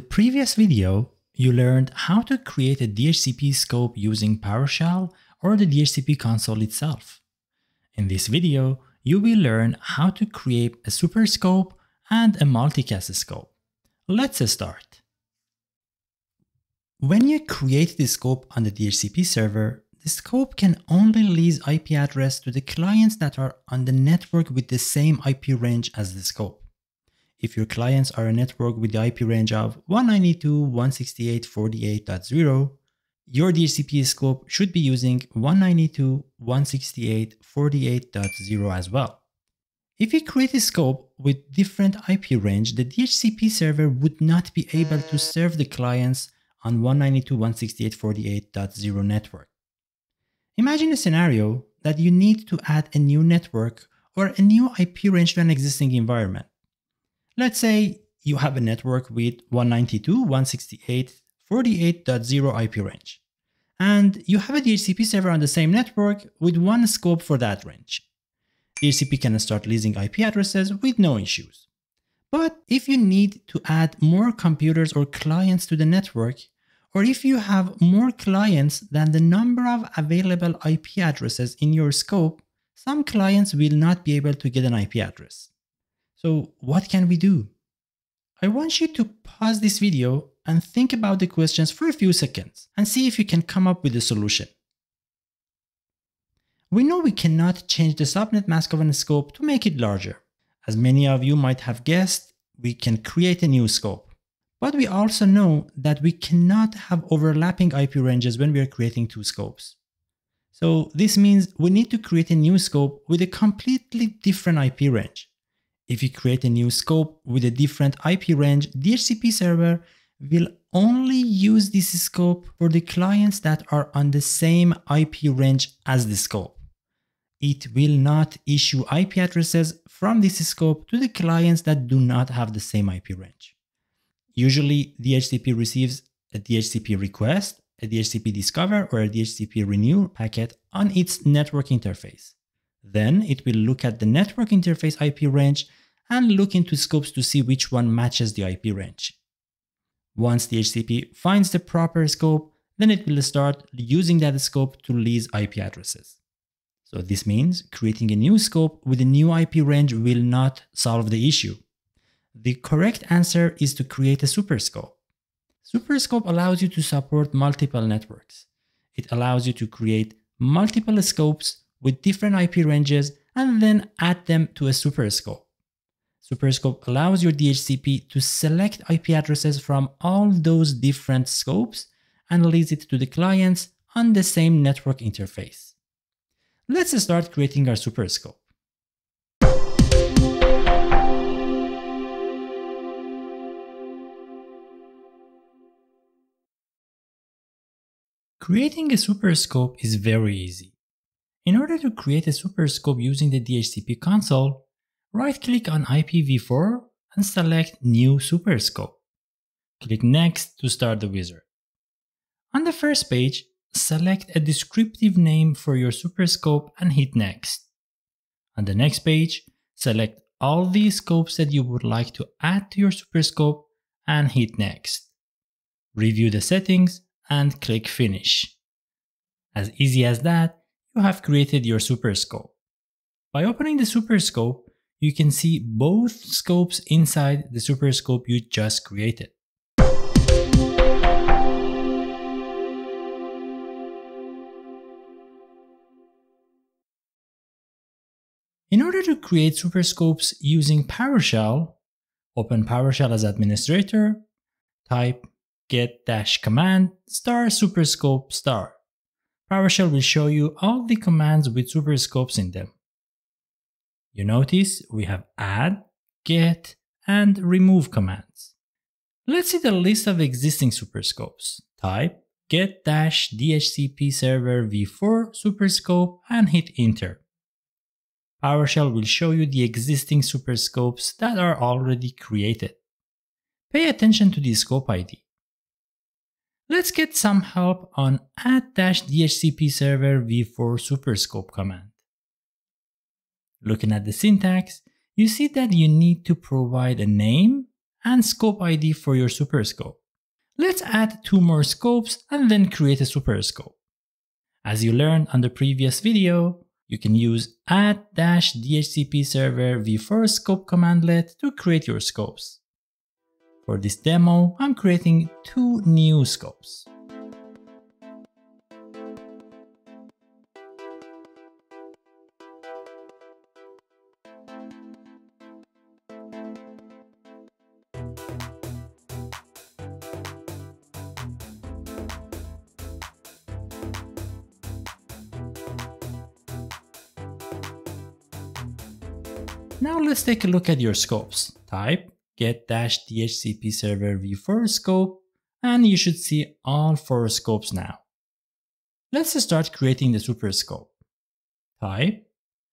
the previous video, you learned how to create a DHCP scope using PowerShell or the DHCP console itself. In this video, you will learn how to create a Superscope and a Multicast Scope. Let's start. When you create the scope on the DHCP server, the scope can only release IP address to the clients that are on the network with the same IP range as the scope. If your clients are a network with the IP range of 192.168.48.0, your DHCP scope should be using 192.168.48.0 as well. If you create a scope with different IP range, the DHCP server would not be able to serve the clients on 192.168.48.0 network. Imagine a scenario that you need to add a new network or a new IP range to an existing environment. Let's say you have a network with 192.168.48.0 IP range, and you have a DHCP server on the same network with one scope for that range. DHCP can start leasing IP addresses with no issues. But if you need to add more computers or clients to the network, or if you have more clients than the number of available IP addresses in your scope, some clients will not be able to get an IP address. So what can we do? I want you to pause this video and think about the questions for a few seconds and see if you can come up with a solution. We know we cannot change the subnet mask of a scope to make it larger. As many of you might have guessed, we can create a new scope. But we also know that we cannot have overlapping IP ranges when we are creating two scopes. So this means we need to create a new scope with a completely different IP range. If you create a new scope with a different IP range, DHCP server will only use this scope for the clients that are on the same IP range as the scope. It will not issue IP addresses from this scope to the clients that do not have the same IP range. Usually, DHCP receives a DHCP request, a DHCP discover, or a DHCP renew packet on its network interface. Then it will look at the network interface IP range and look into scopes to see which one matches the IP range. Once DHCP finds the proper scope, then it will start using that scope to lease IP addresses. So this means creating a new scope with a new IP range will not solve the issue. The correct answer is to create a Superscope. Superscope allows you to support multiple networks. It allows you to create multiple scopes with different IP ranges and then add them to a Superscope. Superscope allows your DHCP to select IP addresses from all those different scopes and lease it to the clients on the same network interface. Let's start creating our Superscope. Creating a Superscope is very easy. In order to create a Superscope using the DHCP console, right-click on IPv4 and select New Superscope. Click Next to start the wizard. On the first page, select a descriptive name for your Superscope and hit Next. On the next page, select all the scopes that you would like to add to your Superscope and hit Next. Review the settings and click Finish. As easy as that, you have created your Superscope. By opening the Superscope, you can see both scopes inside the Superscope you just created. In order to create Superscopes using PowerShell, open PowerShell as administrator, type get-command *superscope*. PowerShell will show you all the commands with Superscopes in them. You notice we have add, get, and remove commands. Let's see the list of existing Superscopes. Type get-DHCP server v4 Superscope and hit enter. PowerShell will show you the existing Superscopes that are already created. Pay attention to the scope ID. Let's get some help on add-DHCP server v4 Superscope command. Looking at the syntax, you see that you need to provide a name and scope ID for your Superscope. Let's add 2 more scopes and then create a Superscope. As you learned on the previous video, you can use add-DHCP server v4 scope commandlet to create your scopes. For this demo, I'm creating 2 new scopes. Now let's take a look at your scopes. Type get-DHCP server v4 scope and you should see all 4 scopes now. Let's start creating the Superscope. Type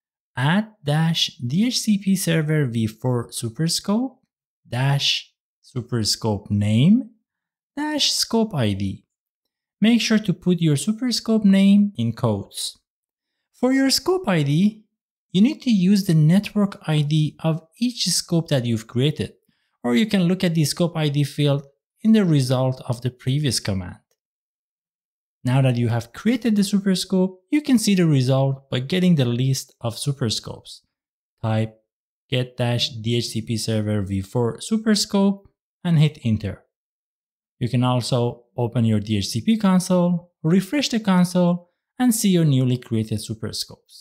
add-DHCP server v4 Superscope Superscope name scope ID. Make sure to put your Superscope name in quotes. For your scope ID, you need to use the network ID of each scope that you've created, or you can look at the scope ID field in the result of the previous command. Now that you have created the Superscope, you can see the result by getting the list of Superscopes. Type get-DHCP server v4 Superscope and hit enter. You can also open your DHCP console, refresh the console, and see your newly created Superscopes.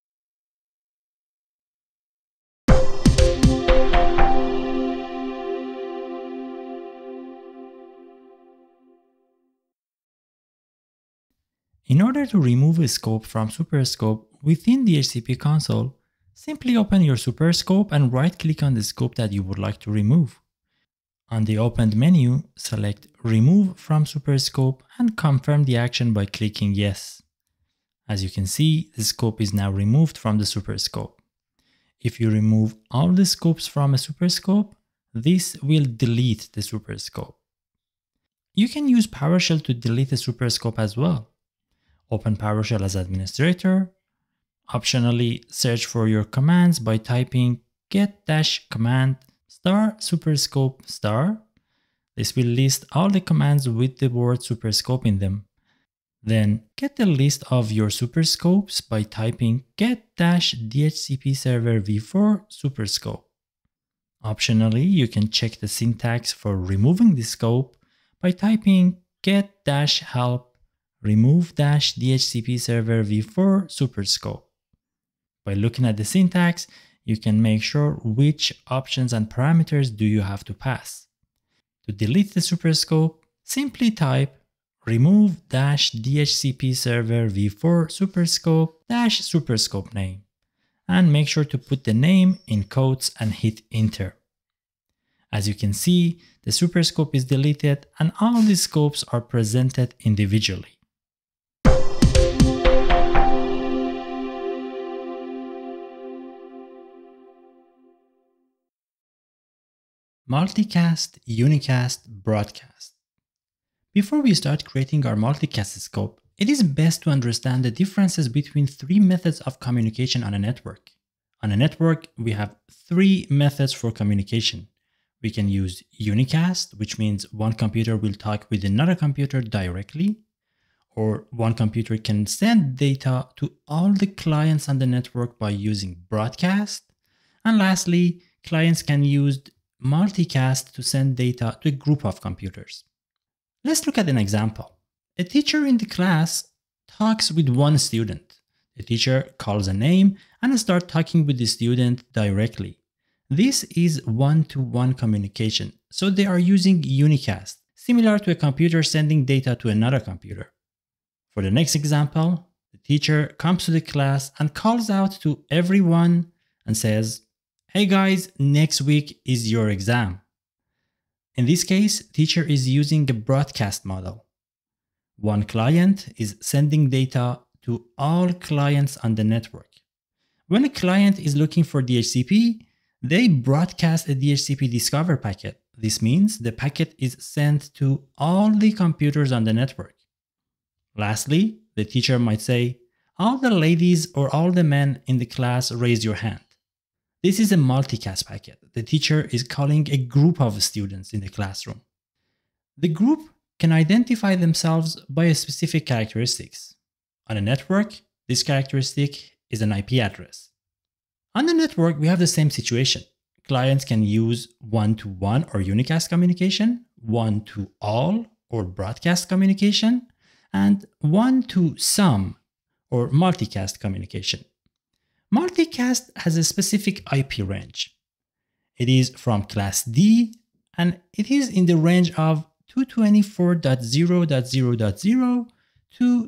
In order to remove a scope from Superscope within the DHCP console, simply open your Superscope and right-click on the scope that you would like to remove. On the opened menu, select Remove from Superscope and confirm the action by clicking Yes. As you can see, the scope is now removed from the Superscope. If you remove all the scopes from a Superscope, this will delete the Superscope. You can use PowerShell to delete a Superscope as well. Open PowerShell as administrator. Optionally, search for your commands by typing get-command *superscope*. This will list all the commands with the word Superscope in them. Then get the list of your Superscopes by typing get-DHCP server v4 Superscope. Optionally, you can check the syntax for removing the scope by typing get-help remove-DHCP server v4 Superscope. By looking at the syntax, you can make sure which options and parameters do you have to pass. To delete the Superscope, simply type remove-DHCP server v4 Superscope Superscope name and make sure to put the name in quotes and hit enter. As you can see, the Superscope is deleted and all the scopes are presented individually. Multicast, unicast, broadcast. Before we start creating our multicast scope, it is best to understand the differences between 3 methods of communication on a network. On a network, we have 3 methods for communication. We can use unicast, which means one computer will talk with another computer directly, or one computer can send data to all the clients on the network by using broadcast. And lastly, clients can use multicast to send data to a group of computers. Let's look at an example. A teacher in the class talks with one student. The teacher calls a name and starts talking with the student directly. This is one-to-one communication, so they are using unicast, similar to a computer sending data to another computer. For the next example, the teacher comes to the class and calls out to everyone and says, "Hey guys, next week is your exam." In this case, teacher is using a broadcast model. One client is sending data to all clients on the network. When a client is looking for DHCP, they broadcast a DHCP discover packet. This means the packet is sent to all the computers on the network. Lastly, the teacher might say, "All the ladies or all the men in the class raise your hand." This is a multicast packet. the teacher is calling a group of students in the classroom. The group can identify themselves by a specific characteristics. On a network, this characteristic is an IP address. On the network, we have the same situation. Clients can use one-to-one or unicast communication, one-to-all or broadcast communication, and one-to-some or multicast communication. Multicast has a specific IP range. It is from class D and it is in the range of 224.0.0.0 to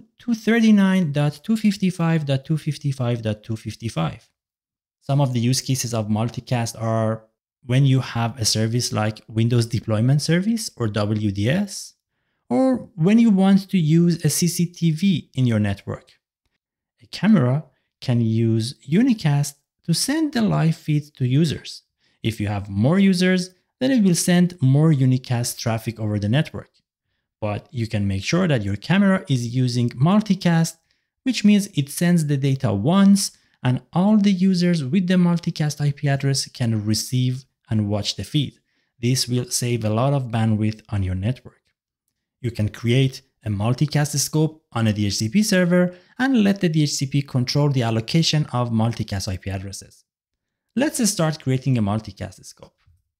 239.255.255.255. Some of the use cases of multicast are when you have a service like Windows Deployment Service or WDS, or when you want to use a CCTV in your network. A camera can use unicast to send the live feed to users. If you have more users, then it will send more unicast traffic over the network. But you can make sure that your camera is using multicast, which means it sends the data once and all the users with the multicast IP address can receive and watch the feed. This will save a lot of bandwidth on your network. You can create a multicast scope on a DHCP server and let the DHCP control the allocation of multicast IP addresses. Let's start creating a multicast scope.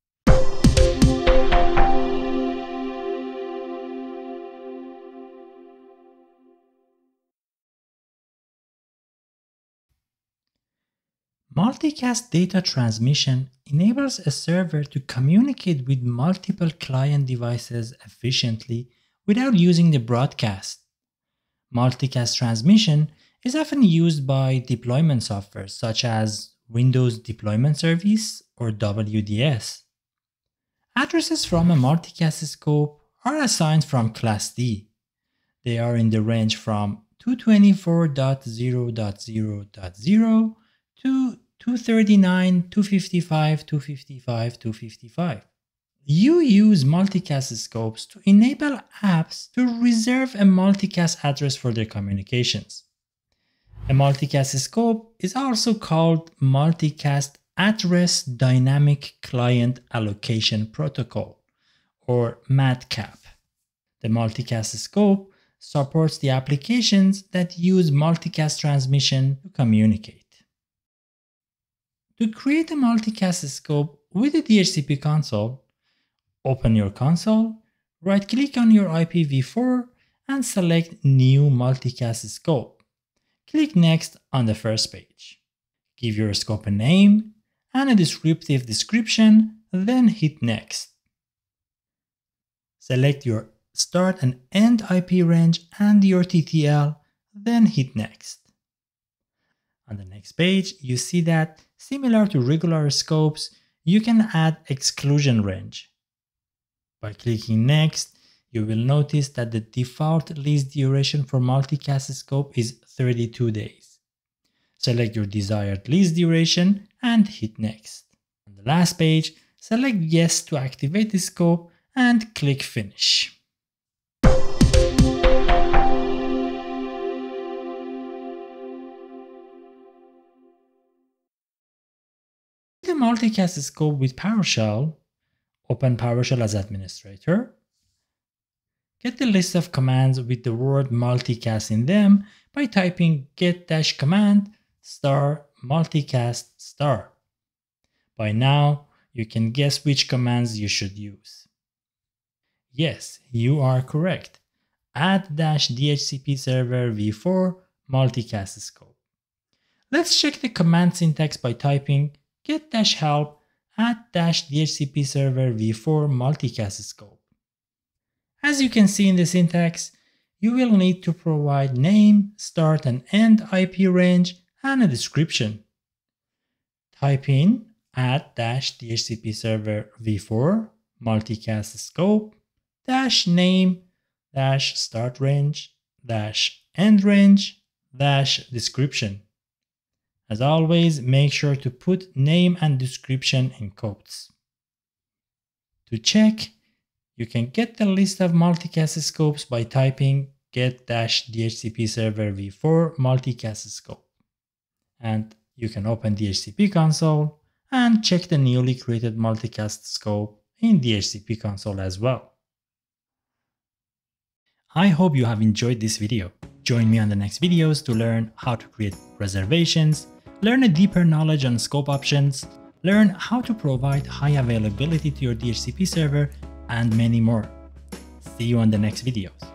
Multicast data transmission enables a server to communicate with multiple client devices efficiently without using the broadcast. Multicast transmission is often used by deployment software such as Windows Deployment Service or WDS. Addresses from a multicast scope are assigned from class D. They are in the range from 224.0.0.0 to 239.255.255.255. You use multicast scopes to enable apps to reserve a multicast address for their communications. A multicast scope is also called Multicast Address Dynamic Client Allocation Protocol, or MADCAP. The multicast scope supports the applications that use multicast transmission to communicate. To create a multicast scope with the DHCP console, open your console, right-click on your IPv4 and select New Multicast Scope. Click Next on the first page. Give your scope a name and a descriptive description, then hit Next. Select your start and end IP range and your TTL, then hit Next. On the next page, you see that, similar to regular scopes, you can add exclusion range. By clicking Next, you will notice that the default lease duration for multicast scope is 32 days. Select your desired lease duration and hit Next. On the last page, select Yes to activate the scope and click Finish. The multicast scope with PowerShell, open PowerShell as administrator. Get the list of commands with the word multicast in them by typing get-command *multicast*. By now, you can guess which commands you should use. Yes, you are correct. Add -DHCP server v4 multicast scope. Let's check the command syntax by typing get-help @-DHCP server v4 multicast scope. As you can see in the syntax, you will need to provide name, start and end IP range, and a description. Type in @-DHCP server v4 multicast scope -name -start range -end range -description. As always, make sure to put name and description in quotes. To check, you can get the list of multicast scopes by typing get-DHCP server v4 multicast scope. And you can open DHCP console and check the newly created Multicast Scope in DHCP console as well. I hope you have enjoyed this video. Join me on the next videos to learn how to create reservations, learn a deeper knowledge on scope options, learn how to provide high availability to your DHCP server, and many more. See you on the next videos.